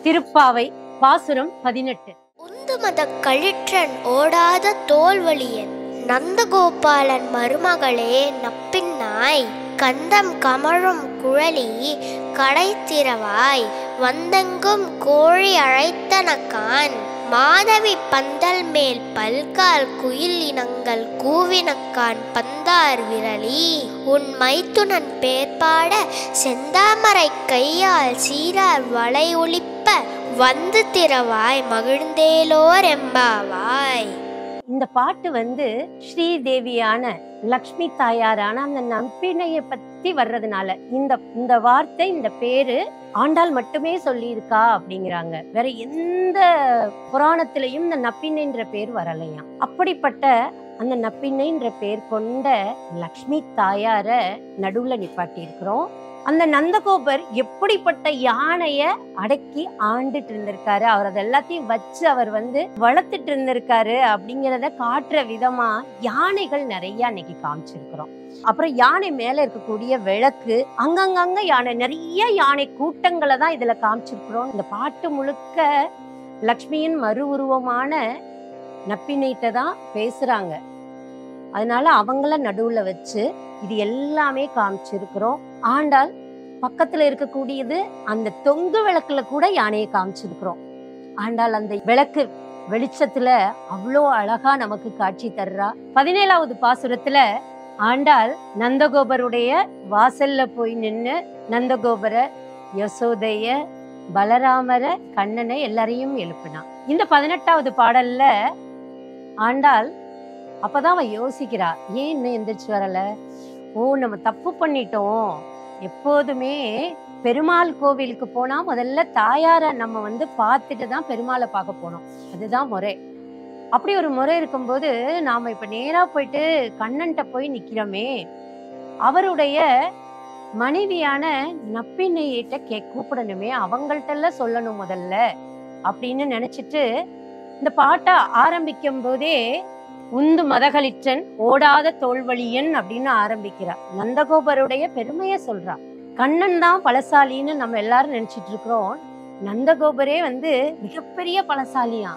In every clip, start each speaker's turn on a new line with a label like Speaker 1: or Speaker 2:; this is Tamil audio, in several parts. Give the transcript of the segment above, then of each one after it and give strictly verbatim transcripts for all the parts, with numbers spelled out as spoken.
Speaker 1: திருப்பாவை பாசுரம் பதினெட்டு.
Speaker 2: உந்து மத கழிற்றன் ஓடாத தோல்வழியன் நந்தகோபாலன் மருமகளே நப்பின்னாய் கந்தம் கமழும் குழலி கடை திறவாய் வந்தெங்கும் கோழி அழைத்தனக்கான் மாதவி பந்தல் மேல் பல்கால் குயில் இனங்கள் கூவினக்கான் பந்தார் விரலி உன் மைத்துனன் பேர்பாட செந்தாமரை கையால் சீரார் வளை ஒளிப்ப வந்து திறவாய் மகிழ்ந்தேலோர் எம்பாவாய்.
Speaker 1: இந்த பாட்டு வந்து ஸ்ரீதேவியான லக்ஷ்மி தாயாரான அந்த நப்பினைய பத்தி வர்றதுனால இந்த இந்த வார்த்தை இந்த பேரு ஆண்டாள் மட்டுமே சொல்லி இருக்கா அப்படிங்கிறாங்க. வேற எந்த புராணத்திலையும் இந்த நப்பினைன்ற பேர் வரலையாம். அப்படிப்பட்ட அந்த நப்பினைன்ற பேர் கொண்ட லக்ஷ்மி தாயார நடுவுல நிப்பாட்டி இருக்கிறோம். அந்த நந்தகோபர் எப்படிப்பட்ட யானைய அடக்கி ஆண்டுட்டு இருந்திருக்காரு, அவர் அது எல்லாத்தையும் வச்சு அவர் வந்து வளர்த்துட்டு இருந்திருக்காரு அப்படிங்கிறத காட்டுற விதமா யானைகள் நிறைய அன்னைக்கு காமிச்சிருக்கிறோம். அப்புறம் யானை மேல இருக்கக்கூடிய விளக்கு, அங்கங்கங்க யானை, நிறைய யானை கூட்டங்களை தான் இதுல காமிச்சிருக்கிறோம். இந்த பாட்டு முழுக்க லக்ஷ்மியின் மறு உருவமான நப்பினைட்ட தான் பேசுறாங்க. அதனால அவங்கள நடுவுல வச்சு இது எல்லாமே காமிச்சிருக்கிறோம். ஆண்டாள் பக்கத்துல இருக்கக்கூடியது அந்த தொங்கு விளக்குல கூட யானையை காமிச்சிருக்கிறோம். ஆண்டாள் அந்த விளக்கு வெளிச்சத்துல அவ்வளோ அழகா நமக்கு காட்சி தர்றா. பதினேழாவது பாசுரத்துல ஆண்டாள் நந்தகோபருடைய வாசல்ல போய் நின்று நந்தகோபர, யசோதைய, பலராமர, கண்ணனை எல்லாரையும் எழுப்பினா. இந்த பதினெட்டாவது பாடல்ல ஆண்டாள் அப்பதான் அவன் யோசிக்கிறா, ஏன் இன்னும் எந்திரிச்சு வரல? ஓ, நம்ம தப்பு பண்ணிட்டோம். எப்போதுமே பெருமாள் கோவிலுக்கு போனா முதல்ல தாயார நம்ம வந்து பார்த்துட்டு தான் பெருமாளை பார்க்க போனோம். அதுதான் முறை. அப்படி ஒரு முறை இருக்கும்போது நாம இப்ப நேரா போயிட்டு கண்ணன்ட்ட போய் நிக்கிறோமே, அவருடைய மனைவியான நப்பினையிட்ட கே கூப்பிடணுமே, அவங்கள்ட்ட எல்லாம் சொல்லணும் முதல்ல அப்படின்னு நினைச்சிட்டு இந்த பாட்டை ஆரம்பிக்கும் போதே உந்து மதகளிற்றன் ஓடாத தோல்வழியன் அப்படின்னு ஆரம்பிக்கிறார். நந்தகோபருடைய பெருமைய சொல்றா. கண்ணன் தான் பலசாலின்னு நம்ம எல்லாரும் நினைச்சிட்டு இருக்கிறோம். நந்தகோபரே வந்து மிகப்பெரிய பலசாலியா.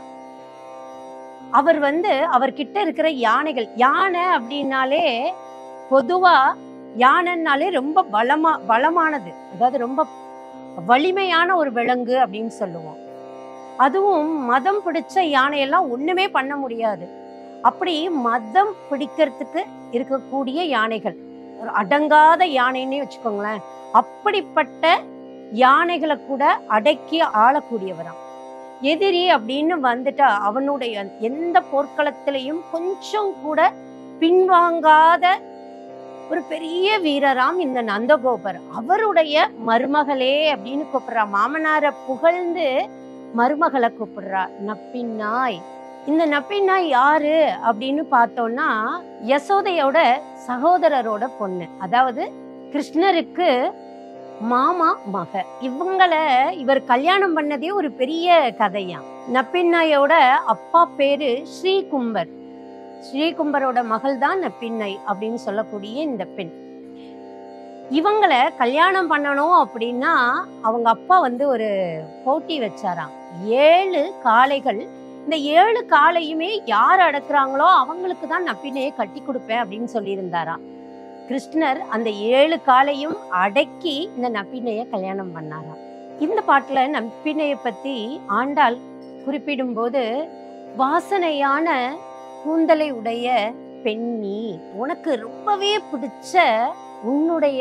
Speaker 1: அவர் வந்து அவர்கிட்ட இருக்கிற யானைகள், யானை அப்படின்னாலே பொதுவா யானைன்னாலே ரொம்ப பலமா பலமானது, அதாவது ரொம்ப வலிமையான ஒரு விலங்கு அப்படின்னு சொல்லுவோம். அதுவும் மதம் பிடிச்ச யானையெல்லாம் ஒண்ணுமே பண்ண முடியாது. அப்படி மதம் பிடிக்கிறதுக்கு இருக்கக்கூடிய யானைகள், அடங்காத யானைன்னே வச்சுக்கோங்களேன். அப்படிப்பட்ட யானைகளை கூட அடக்கி ஆளக்கூடியவராம். எதிரி அப்படின்னு வந்துட்டா அவனுடைய எந்த போர்க்களத்திலையும் கொஞ்சம் கூட பின்வாங்காத ஒரு பெரிய வீரராம் இந்த நந்தகோபர். அவருடைய மருமகளே அப்படின்னு கூப்பிடுறா. மாமனார புகழ்ந்து மருமகளை கூப்பிடுறா நப்பின்னாய். இந்த நப்பின்னாய் யாரு அப்படின்னு பார்த்தோம்னா யசோதையோட சகோதரரோட பொண்ணு, அதாவது கிருஷ்ணருக்கு மாமா மக. இவங்களை இவர் கல்யாணம் பண்ணதே ஒரு பெரிய கதையா. நப்பின்னாயோட அப்பா பேரு ஸ்ரீகும்பர். ஸ்ரீகும்பரோட மகள் தான் நப்பின்னாய் அப்படின்னு சொல்லக்கூடிய இந்த பெண். இவங்களை கல்யாணம் பண்ணணும் அப்படின்னா அவங்க அப்பா வந்து ஒரு போட்டி வச்சாராம். ஏழு காளைகள், இந்த ஏழு காளையுமே யார் அடக்குறாங்களோ அவங்களுக்கு தான் நப்பினையை கட்டி கொடுப்பேன் அப்படின்னு சொல்லியிருந்தாராம். கிருஷ்ணர் அந்த ஏழு காளையும் அடக்கி இந்த நப்பினைய கல்யாணம் பண்ணாராம். இந்த பாட்டுல நப்பினைய பத்தி ஆண்டாள் குறிப்பிடும் போது, வாசனையான கூந்தலை உடைய பெண்ணி, உனக்கு ரொம்பவே பிடிச்ச உன்னுடைய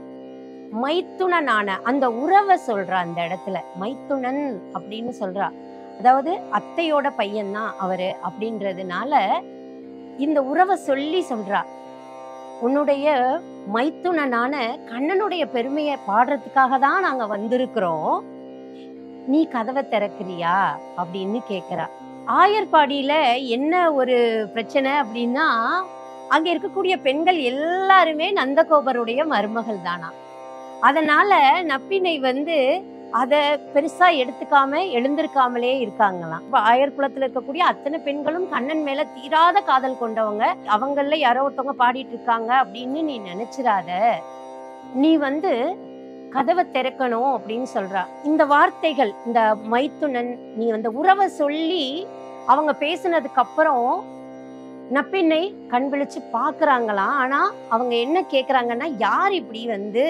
Speaker 1: மைத்துனனான அந்த உறவை சொல்றா. அந்த இடத்துல மைத்துனன் அப்படின்னு சொல்றா. அதாவது அத்தையோட பையன் தான் அவரு அப்படின்றதுனால இந்த உறவை சொல்லி சொல்றா. உன்னுடைய மைத்துனனான கண்ணனுடைய பெருமையை பாடுறதுக்காக தான் நாங்க வந்திருக்கிறோம், நீ கதவை திறக்கிறியா அப்படின்னு கேக்குறா. ஆயர்பாடியில என்ன ஒரு பிரச்சனை அப்படின்னா, அங்க இருக்கக்கூடிய பெண்கள் எல்லாருமே நந்தகோபருடைய மருமகள் தானா. அதனால நப்பினை வந்து அத பெருசா எடுத்துக்காம எழுந்திருக்காமலே இருக்காங்களாம். இப்ப ஆயர் குலத்துல இருக்கக்கூடிய அத்தனை பெண்களும் கண்ணன் மேல தீராத காதல் கொண்டவங்க. அவங்கள யாரோ ஒருத்தவங்க பாடிட்டு இருக்காங்க அப்படின்னு நீ நினைச்சிராத. நீ வந்து கதவை திறக்கணும் அப்படின்னு சொல்றா. இந்த வார்த்தைகள், இந்த மைத்துனன் நீ அந்த உறவை சொல்லி அவங்க பேசினதுக்கு அப்புறம் நப்பின்னை கண் விழிச்சு பாக்குறாங்களாம். ஆனா அவங்க என்ன கேக்குறாங்கன்னா, யார் இப்படி வந்து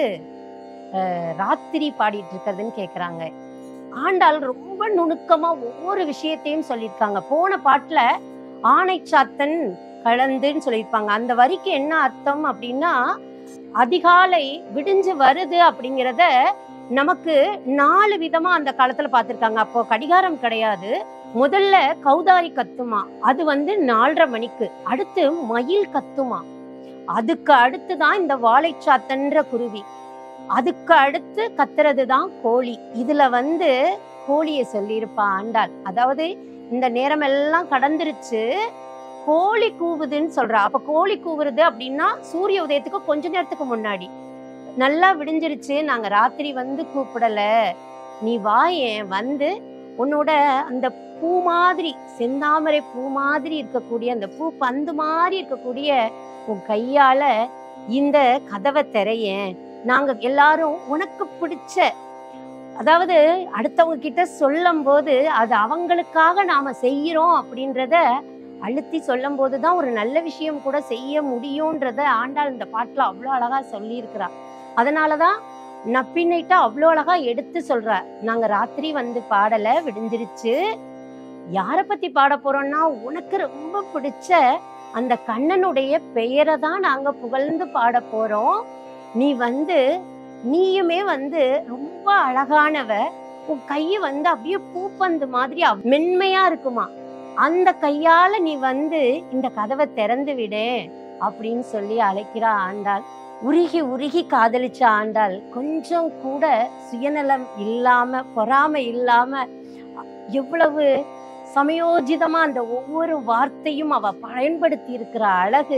Speaker 1: ராத்திரி பாடிட்டு இருக்கிறதுன்னு கேக்குறாங்க. ஆண்டாள் ரொம்ப நுணுக்கமா ஒவ்வொரு விஷயத்தையும் சொல்லியிருக்காங்க. போன பாட்டுல ஆணை சாத்தன் கலந்துன்னு சொல்லியிருப்பாங்க. அந்த வரிக்கு என்ன அர்த்தம் அப்படின்னா, அதிகாலை விடிஞ்சு வருது அப்படிங்கிறத நமக்கு நாலு விதமா அந்த காலத்துல பார்த்திருக்காங்க. அப்போ கடிகாரம் கிடையாது. முதல்ல கௌதாரி கத்துமா, அது வந்து நாலரை மணிக்கு. அடுத்து மயில் கத்துமா, அதுக்கு அடுத்துதான் இந்த வாழைச்சாத்தன்ற குருவி, அதுக்கு அடுத்து கத்துறதுதான் கோழி. இதுல வந்து கோழிய சொல்லியிருப்பா ஆண்டாள். அதாவது இந்த நேரம் எல்லாம் கடந்துருச்சு, கோழி கூவுதுன்னு சொல்றா. அப்ப கோழி கூவுறது அப்படின்னா சூரிய உதயத்துக்கு கொஞ்ச நேரத்துக்கு முன்னாடி. நல்லா விடிஞ்சிருச்சு, நாங்க ராத்திரி வந்து கூப்பிடல, நீ வாயேன், வந்து உன்னோட அந்த பூ மாதிரி, செந்தாமரை பூ மாதிரி இருக்கக்கூடிய அந்த பூ பந்து மாதிரி இருக்கக்கூடிய உன் கையால இந்த கதவை திரையேன், நாங்க எல்லாரும் உனக்கு பிடிச்ச, அதாவது அடுத்தவங்க கிட்ட சொல்லும் போது அது அவங்களுக்காக நாம செய்யறோம் அப்படின்றத அழுத்தி சொல்லும் போதுதான் ஒரு நல்ல விஷயம் கூட செய்ய முடியும்ன்றத ஆண்டாள் இந்த பாட்டுல அவ்வளவு அழகா சொல்லி இருக்கிறா. அதனாலதான் நப்பின்னைட்ட அவ்வளோ அழகா எடுத்து சொல்ற. நாங்க ராத்திரி வந்து பாடல, விடிஞ்சிருச்சு, யார பத்தி பாட போறோம்னா உனக்கு ரொம்ப பிடிச்ச அந்த கண்ணனுடைய பெயரை தான் நாங்க புகழ்ந்து பாட போறோம். நீ வந்து நீயுமே வந்து ரொம்ப அழகானவ, உன் கைய வந்து அப்படியே பூப்பந்து மாதிரி மென்மையா இருக்குமா, அந்த கையால நீ வந்து இந்த கதவை திறந்து விடு அப்படின்னு சொல்லி அழைக்கிறா ஆண்டாள். உருகி உருகி காதலிச்ச ஆண்டாள் கொஞ்சம் கூட சுயநலம் இல்லாம, பொறாமை இல்லாம, எவ்வளவு சமயோஜிதமா அந்த ஒவ்வொரு வார்த்தையும் அவ பயன்படுத்தி இருக்கிற அழகு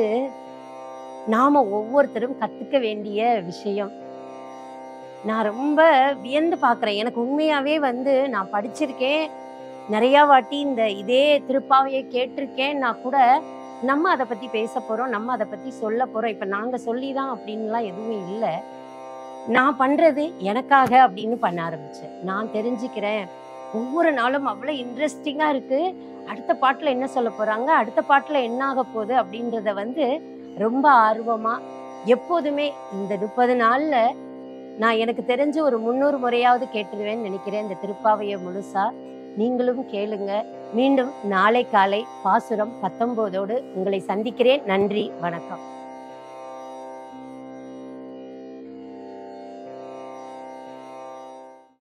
Speaker 1: நாம ஒவ்வொருத்தரும் கத்துக்க வேண்டிய விஷயம். நான் ரொம்ப வியந்து பாக்குறேன். எனக்கு உண்மையாவே வந்து நான் படிச்சிருக்கேன், நிறைய வாட்டி இந்த இதே திருப்பாவையை கேட்டிருக்கேன்னா கூட நம்ம அதை பத்தி பேச போறோம், நம்ம அதை பத்தி சொல்ல போறோம். இப்ப நாங்க சொல்லிதான் அப்படின்லாம் எதுவுமே இல்லை. நான் பண்றது எனக்காக அப்படின்னு பண்ண ஆரம்பிச்சேன். நான் தெரிஞ்சுக்கிறேன், ஒவ்வொரு நாளும் அவ்வளவு இன்ட்ரெஸ்டிங்கா இருக்கு, அடுத்த பாட்டுல என்ன சொல்ல போறாங்க, அடுத்த பாட்டுல என்ன ஆக போகுது அப்படின்றத வந்து ரொம்ப ஆர்வமா எப்போதுமே இந்த முப்பது நாள்ல நான் எனக்கு தெரிஞ்ச ஒரு முன்னூறு முறையாவது கேட்டுருவேன்னு நினைக்கிறேன் இந்த திருப்பாவையை முழுசா. நீங்களும் கேளுங்க. மீண்டும் நாளை காலை பாசுரம் பத்தொன்பதோடு உங்களை சந்திக்கிறேன். நன்றி, வணக்கம்.